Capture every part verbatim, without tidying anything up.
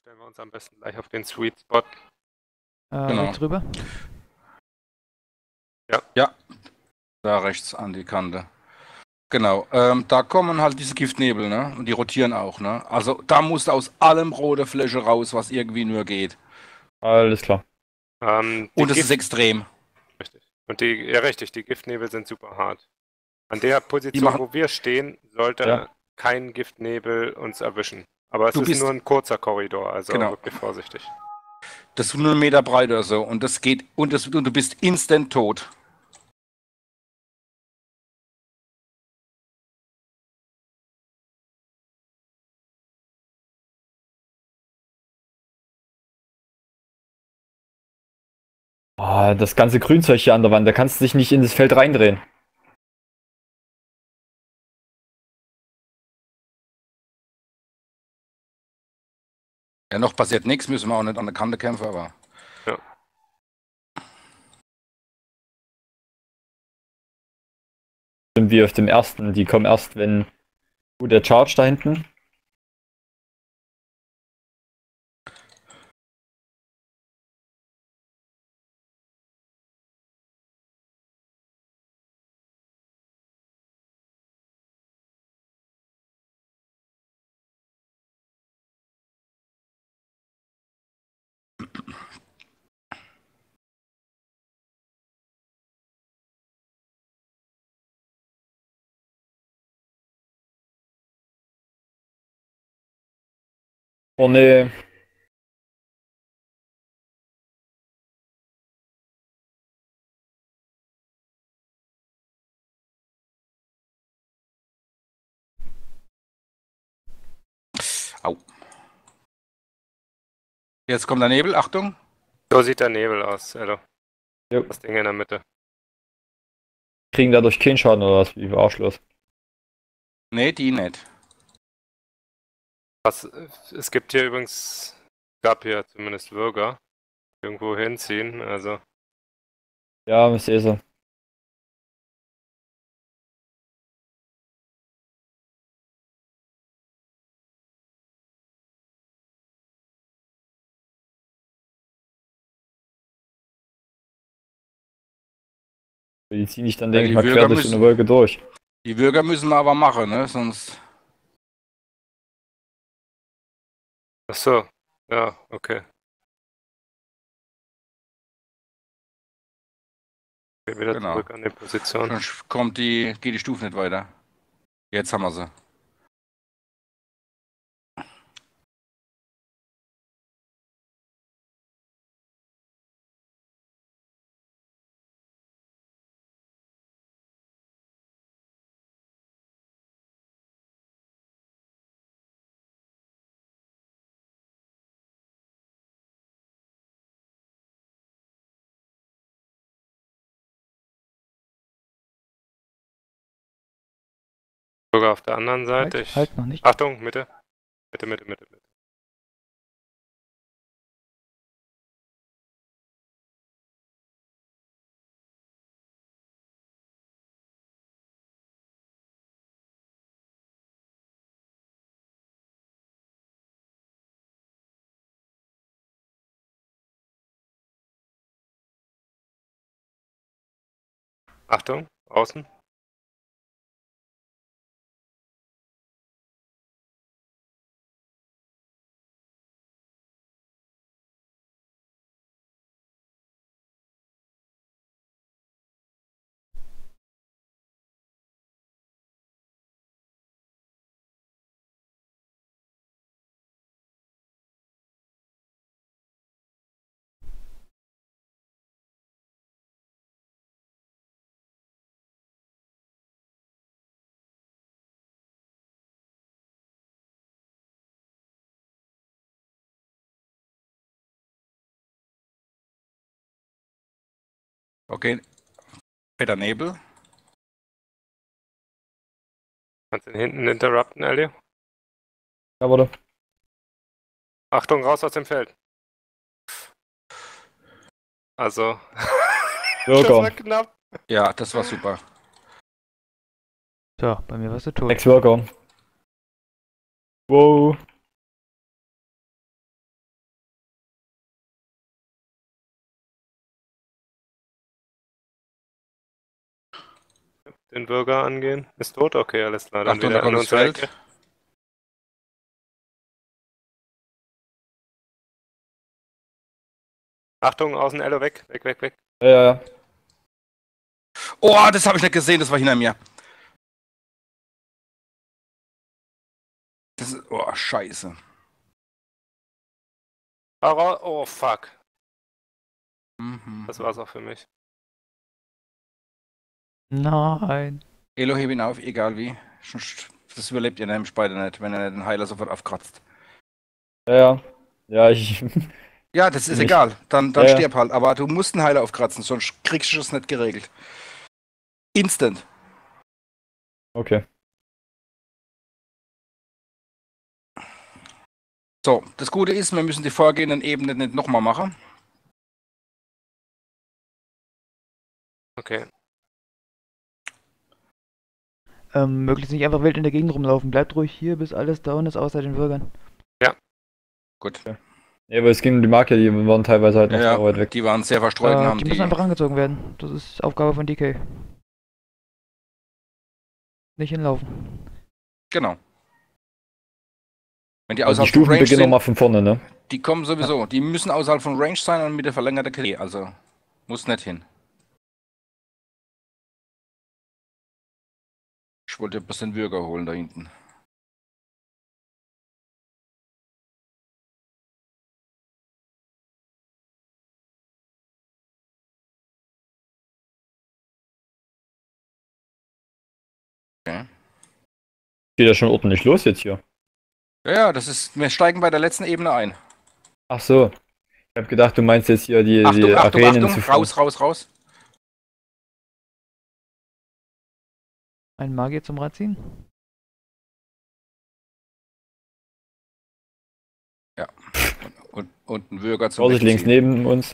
stellen wir uns am besten gleich auf den Sweet Spot. Äh, Genau. rechts rüber? Ja. Ja, da rechts an die Kante. Genau, ähm, da kommen halt diese Giftnebel, ne? Und die rotieren auch, ne? Also da muss aus allem rote Fläche raus, was irgendwie nur geht. Alles klar. Ähm, die Und es Gift- ist extrem. Richtig. Und die, ja richtig, die Giftnebel sind super hart. An der Die Position, machen- wo wir stehen, sollte Ja. kein Giftnebel uns erwischen. Aber es Du ist bist- nur ein kurzer Korridor, also Genau. wirklich vorsichtig. Das ist nur einen Meter breit oder so. Und das geht, und, das, und du bist instant tot. Ah, das ganze Grünzeug hier an der Wand, da kannst du dich nicht in das Feld reindrehen. Ja, noch passiert nichts, müssen wir auch nicht an der Kante kämpfen, aber. Sind wir auf dem ersten, die kommen erst, wenn du der Charge da hinten. Oh nee. Au. Jetzt kommt der Nebel, Achtung. So sieht der Nebel aus, Ello. Jo. Das Ding in der Mitte. Kriegen dadurch keinen Schaden oder was? Wie arschlos. Nee, die nicht. Was, es gibt hier übrigens, gab hier zumindest Bürger, irgendwo hinziehen, also Ja, ich sehe sie. Die ziehen ich dann, Ja, denke die ich mal, quer Bürger durch so eine müssen- Wolke durch. Die Bürger müssen wir aber machen, ne? Sonst. ach so, ja, okay. Geh wieder Genau. zurück an die Position. Sonst kommt die, geht die Stufe nicht weiter. Jetzt haben wir sie. Bürger auf der anderen Seite. Halt, Ich, halt noch nicht. Achtung, Mitte. Mitte, Mitte, Mitte, Mitte. Achtung, außen. Okay. Peter Nebel. Kannst du ihn hinten interrupten, Elio? Ja, warte. Achtung, raus aus dem Feld. Also, das Bürger. war knapp. Ja, das war super. So, bei mir warst du tot. Sechs Worker. Wow. den Bürger angehen. Ist tot? Okay, alles klar. Dann Achtung, wieder da kommt in das unsere Feld. Ecke. Achtung, außen Ello weg, weg, weg, weg. Ja, ja, ja. Oh, das habe ich nicht gesehen, das war hinter mir. Das ist, oh, scheiße. Oh, oh fuck. Mhm. Das war's auch für mich. Nein. Elo, heb ihn auf, egal wie. Sonst- Das überlebt ihr nämlich beide nicht, wenn er den Heiler sofort aufkratzt. Ja, ja. Ja, ich. Ja, das ist Nicht. egal. Dann, dann Ja, ja. stirb halt. Aber du musst den Heiler aufkratzen, sonst kriegst du es nicht geregelt. Instant. Okay. So, das Gute ist, wir müssen die vorgehenden Ebenen nicht nochmal machen. Okay. Ähm, möglichst nicht einfach wild in der Gegend rumlaufen. Bleibt ruhig hier, bis alles down ist, außer den Bürgern. Gut. Ja, aber es ging um die Marke, die waren teilweise halt noch Ja, sehr weit weg. die waren sehr verstreut und Äh, haben die die. müssen einfach angezogen werden. Das ist Aufgabe von D K. Nicht hinlaufen. Genau. Wenn die Also außerhalb die von Stufen Range beginnen sind, nochmal von vorne, ne? die kommen sowieso. Die müssen außerhalb von Range sein und mit der verlängerten K D. Also muss nicht hin. Ich wollte ein bisschen Würger holen da hinten. Okay. Geht ja schon ordentlich los jetzt hier. Ja, ja, das ist. Wir steigen bei der letzten Ebene ein. Ach so. Ich hab gedacht, du meinst jetzt hier die, Achtung, die Achtung, Arenen Achtung, zu raus, raus, raus. Ein Magier zum Rad ziehen. Ja. Und, und ein Würger zum Vorsicht, links Wegziehen. neben uns.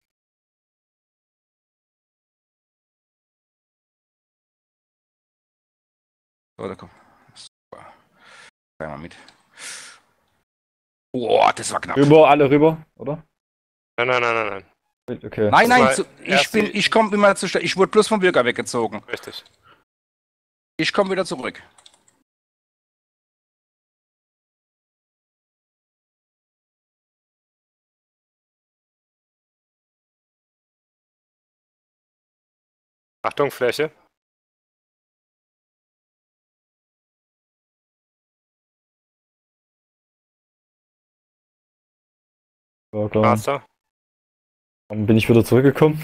So, da komm. Super. Geh mal mit. Boah, das war knapp. Rüber, alle rüber, oder? Nein, nein, nein, nein, nein. Okay. Nein, Das nein, war zu, ich erst bin, die- ich komme immer zu. Ich wurde bloß vom Würger weggezogen. Richtig. Ich komme wieder zurück. Achtung, Fläche. Ja, klar. Master. Dann bin ich wieder zurückgekommen.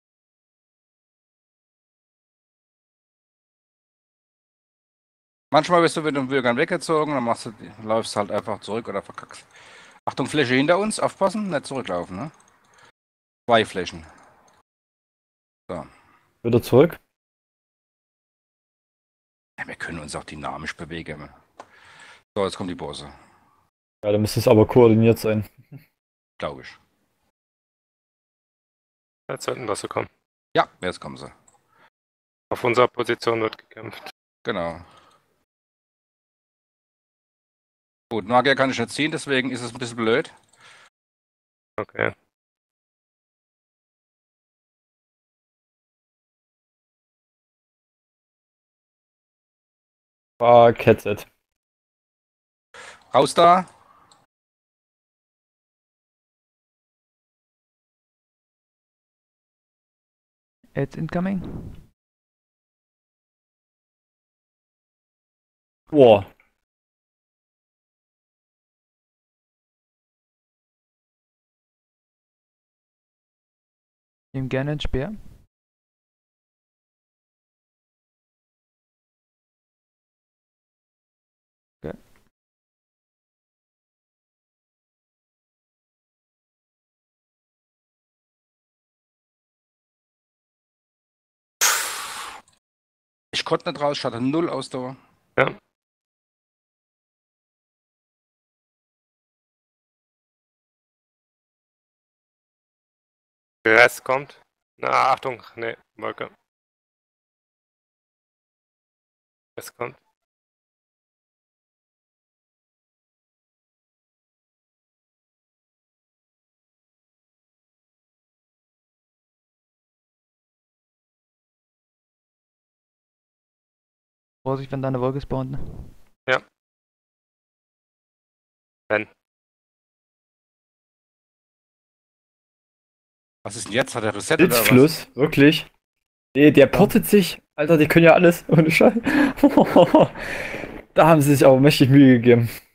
Manchmal wirst du mit den Würgern weggezogen, dann machst du, läufst halt einfach zurück oder verkackst. Achtung, Fläche hinter uns, aufpassen, nicht zurücklaufen, ne? Zwei Flächen. So. Wieder zurück. Ja, wir können uns auch dynamisch bewegen. So, jetzt kommen die Bosse, Ja, da müsste es aber koordiniert sein. glaube ich. Jetzt sollten wir so kommen. Ja, jetzt kommen sie. Auf unserer Position wird gekämpft. Genau. Gut, Magier kann ich nicht ziehen, deswegen ist es ein bisschen blöd. Okay. Fuck, Headset. Raus da. It's incoming. Boah. Nimm gerne einen Speer. Okay. Ich konnte nicht raus, ich hatte null Ausdauer. Ja. Der Rest kommt. Na, Achtung. Nee, Wolke. Es kommt. Vorsicht, wenn da eine Wolke spawnt, ne? Ja. Wenn. Was ist denn jetzt? Hat er Reset oder was? Blitzfluss, wirklich. Nee, der portet sich. Alter, die können ja alles. Ohne Scheiß. Da haben sie sich aber mächtig Mühe gegeben.